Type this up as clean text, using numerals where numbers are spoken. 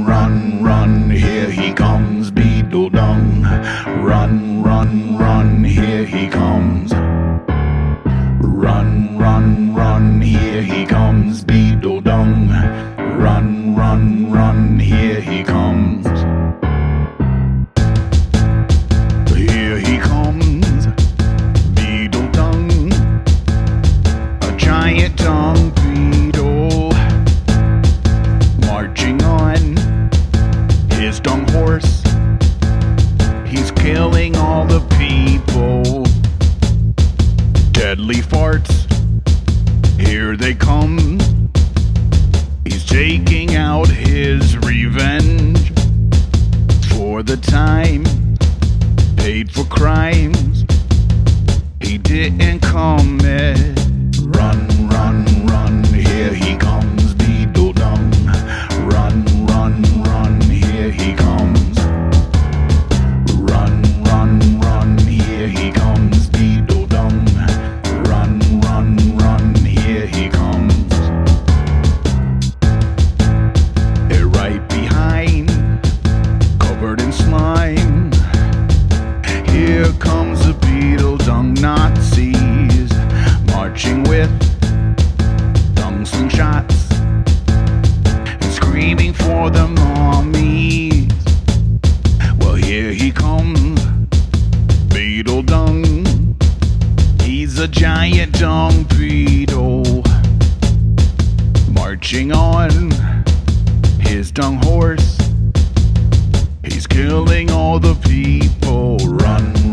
Run, run, run, here he comes, Beetle Dung. Run, run, run, here he comes. Run, run, run, here he comes, Beetle Dung. Run, run, run, here he comes. Here he comes, Beetle Dung, a giant dung beetle, marching on his dung horse. He's killing all the people. Deadly farts, here they come. He's taking out his revenge for the time paid for crimes he didn't commit. Run, run, run, here he comes, Beetle Dung. Run, run, run, here he comes. Run, run, run, here he comes, Beetle Dung. Run, run, run, here he comes. They're right behind, covered in slime. Here comes the Beetle Dung Nazis, marching with dung slingshots and screaming for the mommies. Well, here he comes, Beetle Dung. He's a giant dung beetle, marching on his dung horse. He's killing all the people. Run,